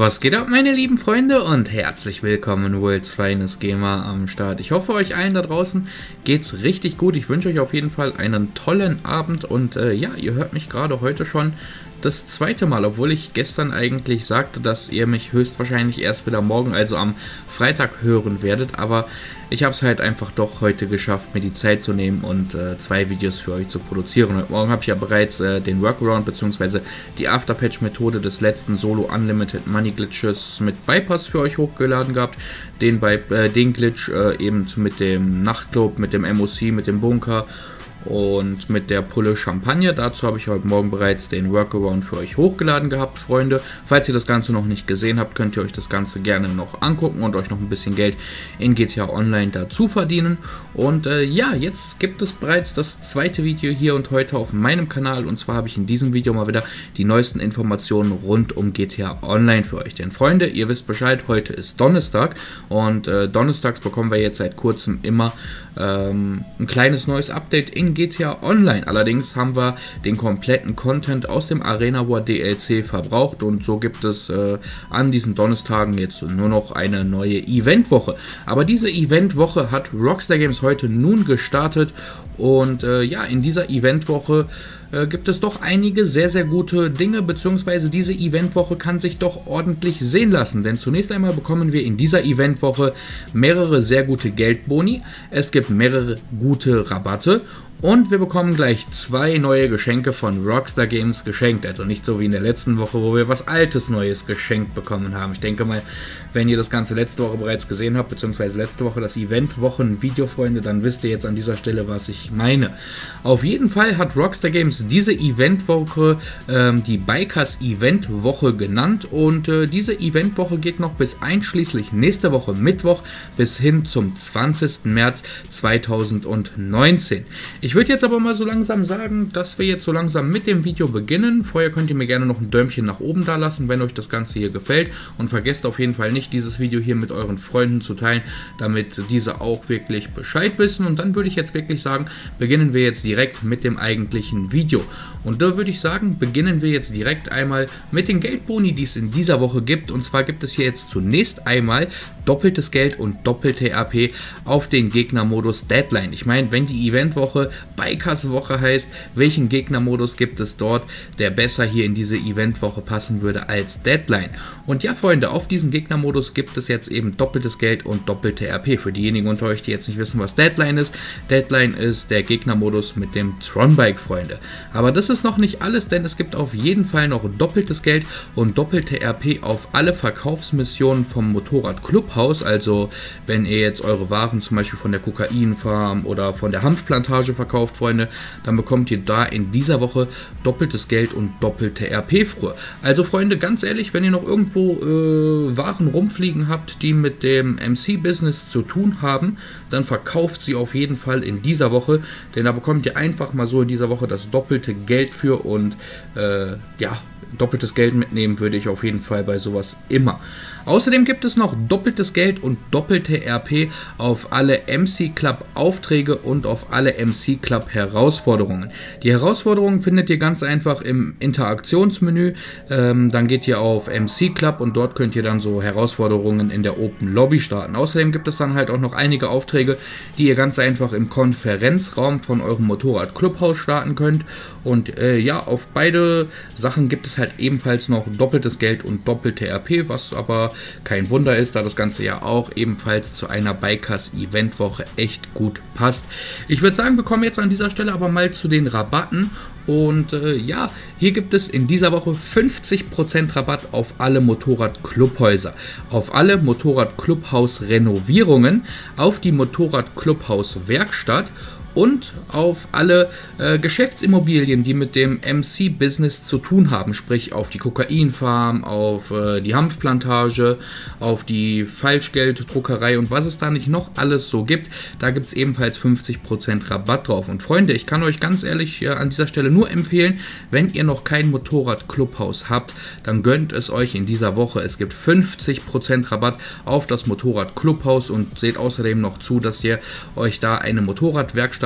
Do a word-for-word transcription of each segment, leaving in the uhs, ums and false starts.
Was geht ab, meine lieben Freunde, und herzlich willkommen in World's Finest Gamer am Start. Ich hoffe, euch allen da draußen geht's richtig gut. Ich wünsche euch auf jeden Fall einen tollen Abend und äh, ja, ihr hört mich gerade heute schon das zweite Mal, obwohl ich gestern eigentlich sagte, dass ihr mich höchstwahrscheinlich erst wieder morgen, also am Freitag, hören werdet, aber ich habe es halt einfach doch heute geschafft, mir die Zeit zu nehmen und äh, zwei Videos für euch zu produzieren. Heute Morgen habe ich ja bereits äh, den Workaround bzw. die Afterpatch-Methode des letzten Solo Unlimited Money Glitches mit Bypass für euch hochgeladen gehabt. Den, bei, äh, den Glitch äh, eben mit dem Nachtclub, mit dem M O C, mit dem Bunker und mit der Pulle Champagner. Dazu habe ich heute Morgen bereits den Workaround für euch hochgeladen gehabt, Freunde. Falls ihr das Ganze noch nicht gesehen habt, könnt ihr euch das Ganze gerne noch angucken und euch noch ein bisschen Geld in G T A Online dazu verdienen. Und äh, ja, jetzt gibt es bereits das zweite Video hier und heute auf meinem Kanal. Und zwar habe ich in diesem Video mal wieder die neuesten Informationen rund um G T A Online für euch. Denn Freunde, ihr wisst Bescheid, heute ist Donnerstag und äh, donnerstags bekommen wir jetzt seit kurzem immer ähm, ein kleines neues Update in G T A Online. Allerdings haben wir den kompletten Content aus dem Arena War D L C verbraucht und so gibt es äh, an diesen Donnerstagen jetzt nur noch eine neue Eventwoche. Aber diese Eventwoche hat Rockstar Games heute nun gestartet und äh, ja, in dieser Eventwoche äh, gibt es doch einige sehr, sehr gute Dinge, beziehungsweise diese Eventwoche kann sich doch ordentlich sehen lassen, denn zunächst einmal bekommen wir in dieser Eventwoche mehrere sehr gute Geldboni, es gibt mehrere gute Rabatte und wir bekommen gleich zwei neue Geschenke von Rockstar Games geschenkt. Also nicht so wie in der letzten Woche, wo wir was Altes Neues geschenkt bekommen haben. Ich denke mal, wenn ihr das Ganze letzte Woche bereits gesehen habt, beziehungsweise letzte Woche das Eventwochen-Video, Freunde, dann wisst ihr jetzt an dieser Stelle, was ich meine. Auf jeden Fall hat Rockstar Games diese Eventwoche ähm, die Bikers Eventwoche genannt. Und äh, diese Eventwoche geht noch bis einschließlich nächste Woche Mittwoch bis hin zum zwanzigsten März zweitausendneunzehn. Ich würde jetzt aber mal so langsam sagen, dass wir jetzt so langsam mit dem Video beginnen. Vorher könnt ihr mir gerne noch ein Däumchen nach oben da lassen, wenn euch das Ganze hier gefällt. Und vergesst auf jeden Fall nicht, dieses Video hier mit euren Freunden zu teilen, damit diese auch wirklich Bescheid wissen. Und dann würde ich jetzt wirklich sagen, beginnen wir jetzt direkt mit dem eigentlichen Video. Und da würde ich sagen, beginnen wir jetzt direkt einmal mit den Geldboni, die es in dieser Woche gibt. Und zwar gibt es hier jetzt zunächst einmal doppeltes Geld und doppelte R P auf den Gegnermodus Deadline. Ich meine, wenn die Eventwoche Bikers Woche heißt, welchen Gegnermodus gibt es dort, der besser hier in diese Eventwoche passen würde als Deadline? Und ja, Freunde, auf diesen Gegnermodus gibt es jetzt eben doppeltes Geld und doppelte R P. Für diejenigen unter euch, die jetzt nicht wissen, was Deadline ist, Deadline ist der Gegnermodus mit dem Tron-Bike, Freunde. Aber das ist noch nicht alles, denn es gibt auf jeden Fall noch doppeltes Geld und doppelte R P auf alle Verkaufsmissionen vom Motorrad Clubhaus. Also wenn ihr jetzt eure Waren zum Beispiel von der Kokainfarm oder von der Hanfplantage verkauft, Freunde, dann bekommt ihr da in dieser Woche doppeltes Geld und doppelte R P früher. Also Freunde, ganz ehrlich, wenn ihr noch irgendwo äh, Waren rumfliegen habt, die mit dem M C-Business zu tun haben, dann verkauft sie auf jeden Fall in dieser Woche, denn da bekommt ihr einfach mal so in dieser Woche das doppelte Geld für und äh, ja, doppeltes Geld mitnehmen würde ich auf jeden Fall bei sowas immer. Außerdem gibt es noch doppeltes Geld und doppelte R P auf alle M C Club Aufträge und auf alle M C Club Herausforderungen. Die Herausforderungen findet ihr ganz einfach im Interaktionsmenü. Ähm, dann geht ihr auf M C Club und dort könnt ihr dann so Herausforderungen in der Open Lobby starten. Außerdem gibt es dann halt auch noch einige Aufträge, die ihr ganz einfach im Konferenzraum von eurem Motorrad Clubhaus starten könnt. Und äh, ja, auf beide Sachen gibt es halt ebenfalls noch doppeltes Geld und doppelte R P, was aber kein Wunder ist, da das Ganze ja auch ebenfalls zu einer Bikers Eventwoche echt gut passt. Ich würde sagen, wir kommen jetzt an dieser Stelle aber mal zu den Rabatten. Und äh, ja, hier gibt es in dieser Woche fünfzig Prozent Rabatt auf alle Motorrad-Clubhäuser, auf alle Motorrad-Clubhaus-Renovierungen, auf die Motorrad-Clubhaus-Werkstatt und auf alle äh, Geschäftsimmobilien, die mit dem M C-Business zu tun haben, sprich auf die Kokainfarm, auf äh, die Hanfplantage, auf die Falschgelddruckerei und was es da nicht noch alles so gibt, da gibt es ebenfalls fünfzig Prozent Rabatt drauf. Und Freunde, ich kann euch ganz ehrlich äh, an dieser Stelle nur empfehlen, wenn ihr noch kein Motorrad-Clubhaus habt, dann gönnt es euch in dieser Woche. Es gibt fünfzig Prozent Rabatt auf das Motorrad-Clubhaus und seht außerdem noch zu, dass ihr euch da eine Motorradwerkstatt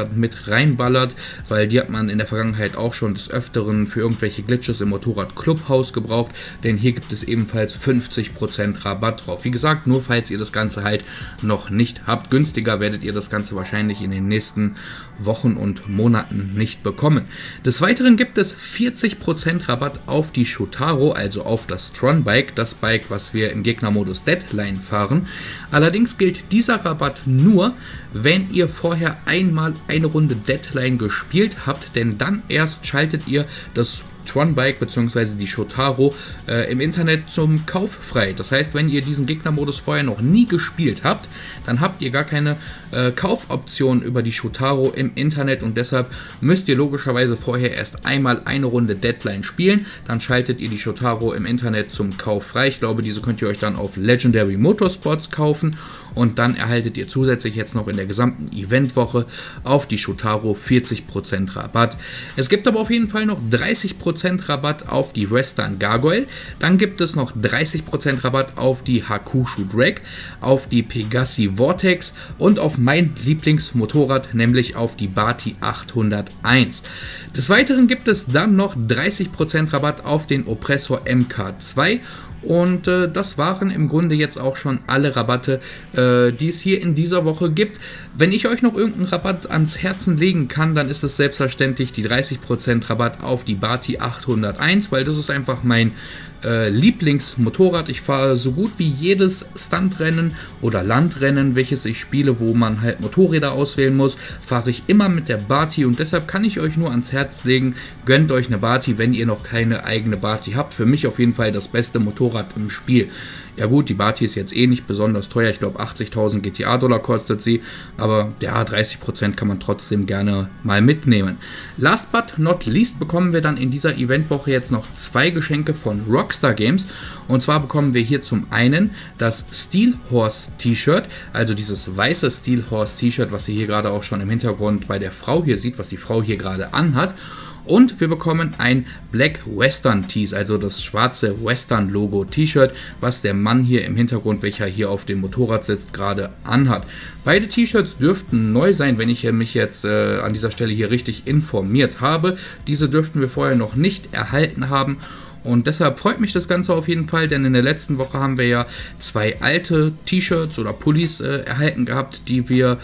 Zustand mit reinballert, weil die hat man in der Vergangenheit auch schon des Öfteren für irgendwelche Glitches im Motorrad Clubhouse gebraucht, denn hier gibt es ebenfalls fünfzig Prozent Rabatt drauf. Wie gesagt, nur falls ihr das Ganze halt noch nicht habt. Günstiger werdet ihr das Ganze wahrscheinlich in den nächsten Wochen und Monaten nicht bekommen. Des Weiteren gibt es vierzig Prozent Rabatt auf die Shotaro, also auf das Tron Bike, das Bike, was wir im Gegnermodus Deadline fahren. Allerdings gilt dieser Rabatt nur, wenn ihr vorher einmal eine Runde Deadline gespielt habt, denn dann erst schaltet ihr das Tron Bike bzw. die Shotaro äh, im Internet zum Kauf frei. Das heißt, wenn ihr diesen Gegnermodus vorher noch nie gespielt habt, dann habt ihr gar keine äh, Kaufoption über die Shotaro im Internet und deshalb müsst ihr logischerweise vorher erst einmal eine Runde Deadline spielen. Dann schaltet ihr die Shotaro im Internet zum Kauf frei. Ich glaube, diese könnt ihr euch dann auf Legendary Motorsports kaufen und dann erhaltet ihr zusätzlich jetzt noch in der gesamten Eventwoche auf die Shotaro vierzig Prozent Rabatt. Es gibt aber auf jeden Fall noch dreißig Prozent Rabatt auf die Western Gargoyle, dann gibt es noch dreißig Prozent Rabatt auf die Hakushu Drag, auf die Pegassi Vortex und auf mein Lieblingsmotorrad, nämlich auf die Bati achthunderteins. Des Weiteren gibt es dann noch dreißig Prozent Rabatt auf den Oppressor M K zwei. Und äh, das waren im Grunde jetzt auch schon alle Rabatte, äh, die es hier in dieser Woche gibt. Wenn ich euch noch irgendeinen Rabatt ans Herzen legen kann, dann ist es selbstverständlich die dreißig Prozent Rabatt auf die Bati achthunderteins, weil das ist einfach mein äh, Lieblingsmotorrad. Ich fahre so gut wie jedes Stuntrennen oder Landrennen, welches ich spiele, wo man halt Motorräder auswählen muss, fahre ich immer mit der Bati und deshalb kann ich euch nur ans Herz legen, gönnt euch eine Bati, wenn ihr noch keine eigene Bati habt. Für mich auf jeden Fall das beste Motorrad im Spiel. Ja gut, die Bati ist jetzt eh nicht besonders teuer, ich glaube achtzigtausend G T A-Dollar kostet sie, aber ja, dreißig Prozent kann man trotzdem gerne mal mitnehmen. Last but not least bekommen wir dann in dieser Eventwoche jetzt noch zwei Geschenke von Rockstar Games und zwar bekommen wir hier zum einen das Steel Horse T-Shirt, also dieses weiße Steel Horse T-Shirt, was ihr hier gerade auch schon im Hintergrund bei der Frau hier sieht, was die Frau hier gerade anhat. Und wir bekommen ein Black Western Tees, also das schwarze Western Logo T-Shirt, was der Mann hier im Hintergrund, welcher hier auf dem Motorrad sitzt, gerade anhat. Beide T-Shirts dürften neu sein, wenn ich mich jetzt äh, an dieser Stelle hier richtig informiert habe. Diese dürften wir vorher noch nicht erhalten haben. Und deshalb freut mich das Ganze auf jeden Fall, denn in der letzten Woche haben wir ja zwei alte T-Shirts oder Pullis äh, erhalten gehabt, die wir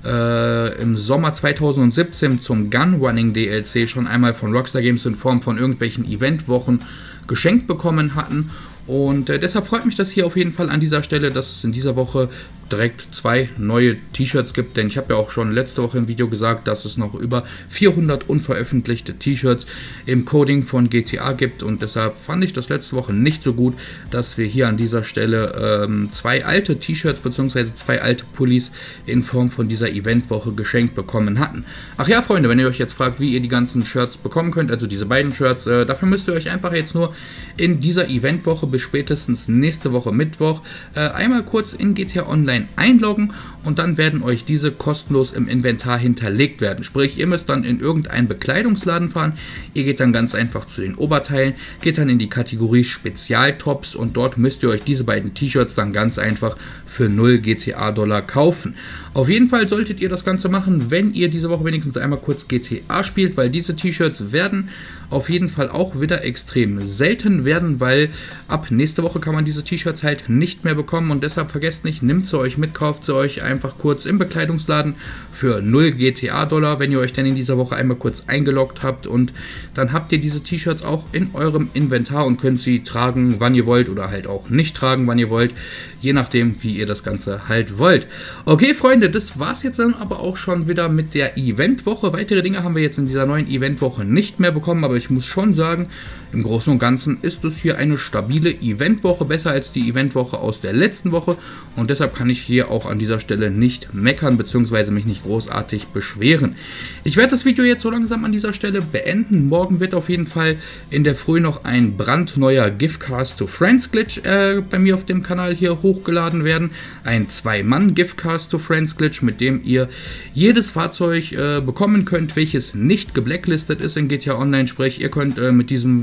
äh, im Sommer zweitausendsiebzehn zum Gunrunning D L C schon einmal von Rockstar Games in Form von irgendwelchen Eventwochen geschenkt bekommen hatten. Und äh, deshalb freut mich das hier auf jeden Fall an dieser Stelle, dass es in dieser Woche direkt zwei neue T-Shirts gibt, denn ich habe ja auch schon letzte Woche im Video gesagt, dass es noch über vierhundert unveröffentlichte T-Shirts im Coding von G T A gibt und deshalb fand ich das letzte Woche nicht so gut, dass wir hier an dieser Stelle ähm, zwei alte T-Shirts bzw. zwei alte Pullis in Form von dieser Eventwoche geschenkt bekommen hatten. Ach ja, Freunde, wenn ihr euch jetzt fragt, wie ihr die ganzen Shirts bekommen könnt, also diese beiden Shirts, äh, dafür müsst ihr euch einfach jetzt nur in dieser Eventwoche bis spätestens nächste Woche Mittwoch äh, einmal kurz in G T A Online einloggen und dann werden euch diese kostenlos im Inventar hinterlegt werden. Sprich, ihr müsst dann in irgendeinen Bekleidungsladen fahren, ihr geht dann ganz einfach zu den Oberteilen, geht dann in die Kategorie Spezialtops und dort müsst ihr euch diese beiden T-Shirts dann ganz einfach für null G T A-Dollar kaufen. Auf jeden Fall solltet ihr das Ganze machen, wenn ihr diese Woche wenigstens einmal kurz G T A spielt, weil diese T-Shirts werden auf jeden Fall auch wieder extrem selten werden, weil ab nächste Woche kann man diese T-Shirts halt nicht mehr bekommen und deshalb vergesst nicht, nimmt sie euch mit, kauft sie euch einfach kurz im Bekleidungsladen für null G T A-Dollar, wenn ihr euch dann in dieser Woche einmal kurz eingeloggt habt und dann habt ihr diese T-Shirts auch in eurem Inventar und könnt sie tragen, wann ihr wollt oder halt auch nicht tragen, wann ihr wollt, je nachdem, wie ihr das Ganze halt wollt. Okay, Freunde, das war's jetzt dann aber auch schon wieder mit der Eventwoche. Weitere Dinge haben wir jetzt in dieser neuen Eventwoche nicht mehr bekommen, aber ich muss schon sagen, im Großen und Ganzen ist es hier eine stabile Eventwoche, besser als die Eventwoche aus der letzten Woche und deshalb kann ich hier auch an dieser Stelle nicht meckern bzw. mich nicht großartig beschweren. Ich werde das Video jetzt so langsam an dieser Stelle beenden. Morgen wird auf jeden Fall in der Früh noch ein brandneuer Giftcast to Friends Glitch äh, bei mir auf dem Kanal hier hochgeladen werden. Ein zwei Mann Giftcast to Friends Glitch, mit dem ihr jedes Fahrzeug äh, bekommen könnt, welches nicht geblacklistet ist in G T A Online, sprich ihr könnt äh, mit diesem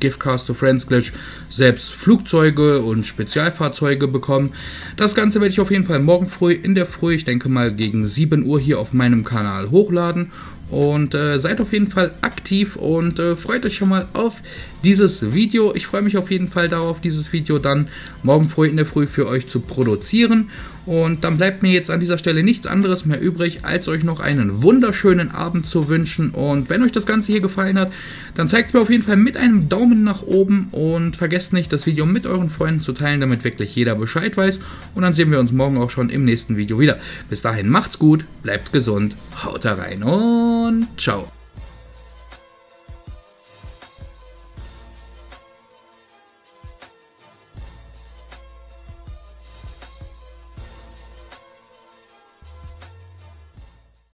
Giftcast to Friends Glitch selbst Flugzeuge und Spezialfahrzeuge bekommen. Das Ganze werde ich auf jeden Fall morgen früh in der Früh, ich denke mal gegen sieben Uhr hier auf meinem Kanal hochladen. Und äh, seid auf jeden Fall aktiv und äh, freut euch schon mal auf dieses Video. Ich freue mich auf jeden Fall darauf, dieses Video dann morgen früh in der Früh für euch zu produzieren. Und dann bleibt mir jetzt an dieser Stelle nichts anderes mehr übrig, als euch noch einen wunderschönen Abend zu wünschen. Und wenn euch das Ganze hier gefallen hat, dann zeigt es mir auf jeden Fall mit einem Daumen nach oben. Und vergesst nicht, das Video mit euren Freunden zu teilen, damit wirklich jeder Bescheid weiß. Und dann sehen wir uns morgen auch schon im nächsten Video wieder. Bis dahin macht's gut, bleibt gesund, haut da rein und ciao.